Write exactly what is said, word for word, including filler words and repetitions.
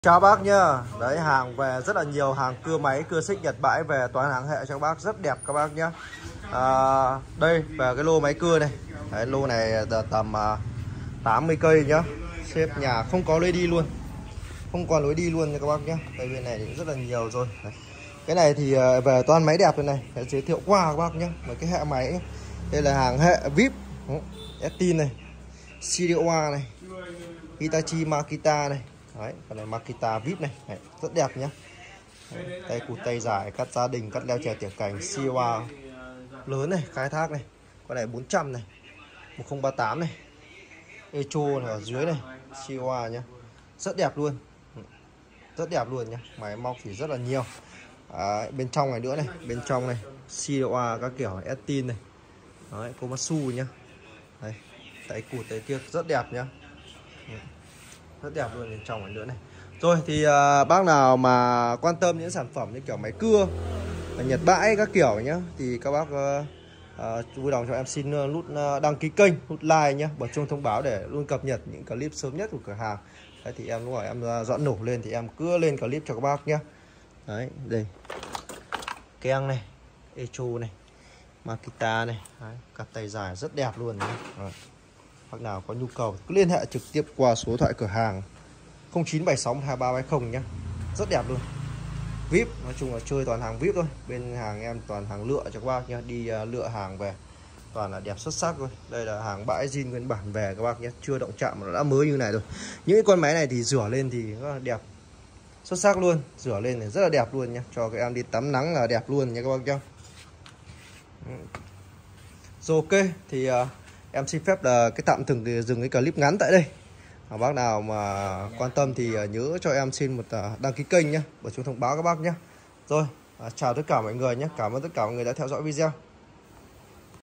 Chào bác nhá. Đấy, hàng về rất là nhiều, hàng cưa máy cưa xích Nhật bãi về toàn hàng hệ cho các bác, rất đẹp các bác nhá. à, Đây về cái lô máy cưa này. Đấy, lô này tầm uh, tám mươi cây nhá, xếp nhà không có lối đi luôn, không còn lối đi luôn nha các bác nhá. Đây bên này thì rất là nhiều rồi. Đấy. Cái này thì uh, về toàn máy đẹp rồi này, để giới thiệu qua các bác nhá. Mấy cái hệ máy ấy. Đây là hàng hệ vê i pê, Estin này, Shiriowa này, Hitachi Makita này. Đấy, con này Makita vê i pê này. Đấy, rất đẹp nhá. Đấy, tay cụt tay dài, cắt gia đình, cắt leo trè tỉa cành, Shiriowa lớn này, khai thác này. Con này bốn trăm này, một không ba tám này, Echo này ở dưới này, Shiriowa nhá, rất đẹp luôn, rất đẹp luôn nhá. Máy móc thì rất là nhiều. À, bên trong này nữa này, bên trong này Shiriowa các kiểu Estin này. Đấy, Komatsu nhá. Đây, tay cụt tay kia rất đẹp nhá, rất đẹp luôn. Bên trong này nữa này. Rồi thì uh, bác nào mà quan tâm những sản phẩm như kiểu máy cưa, Nhật bãi các kiểu nhá, thì các bác uh, uh, vui lòng cho em xin uh, nút uh, đăng ký kênh, nút like nhá, bật chuông thông báo để luôn cập nhật những clip sớm nhất của cửa hàng. Đấy, thì em lúc nào em uh, dọn nổ lên thì em cứ lên clip cho các bác nhá. Đấy, đây keng này, Echo này, Makita này. Đấy, cắt tay dài rất đẹp luôn nhá. Đấy. Bác nào có nhu cầu cứ liên hệ trực tiếp qua số điện thoại cửa hàng không chín bảy sáu hai ba bảy không nhé. Rất đẹp luôn, vê i pê, nói chung là chơi toàn hàng vê i pê thôi. Bên hàng em toàn hàng lựa cho các bác nhé, đi uh, lựa hàng về toàn là đẹp xuất sắc thôi. Đây là hàng bãi zin nguyên bản về các bác nhé, chưa động chạm mà nó đã mới như này rồi. Những cái con máy này thì rửa lên thì rất là đẹp, xuất sắc luôn, rửa lên thì rất là đẹp luôn nhé, cho các em đi tắm nắng là đẹp luôn nha các bác nhé. Rồi ok thì uh, em xin phép là cái tạm dừng dừng cái clip ngắn tại đây. À, bác nào mà quan tâm thì uh, nhớ cho em xin một uh, đăng ký kênh nhé, bật chuông thông báo các bác nhé. Rồi, uh, chào tất cả mọi người nhé, cảm ơn tất cả mọi người đã theo dõi video.